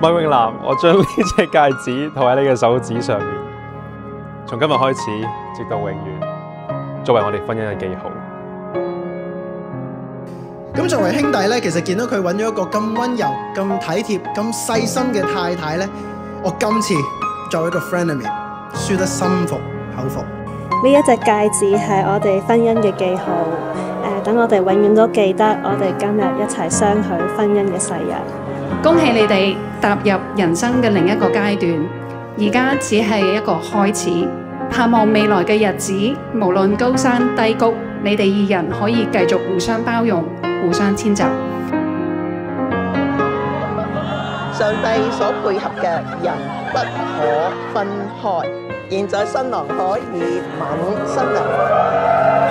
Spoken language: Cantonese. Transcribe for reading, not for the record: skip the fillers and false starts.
麥永南，我將呢隻戒指套喺你嘅手指上面，從今日開始，直到永遠，作為我哋婚姻嘅記號。 咁作為兄弟咧，其實見到佢揾咗一個咁溫柔、咁體貼、咁細心嘅太太咧，我今次作為一個 friend 裏面，輸得心服口服。 呢一隻戒指係我哋婚姻嘅記號，等我哋永遠都記得我哋今日一齊相許婚姻嘅誓約。 恭喜你哋踏入人生嘅另一個階段，而家只係一個開始。盼望未來嘅日子，無論高山低谷，你哋二人可以繼續互相包容、互相遷就。 上帝所配合嘅人不可分開。現在新郎可以吻新娘。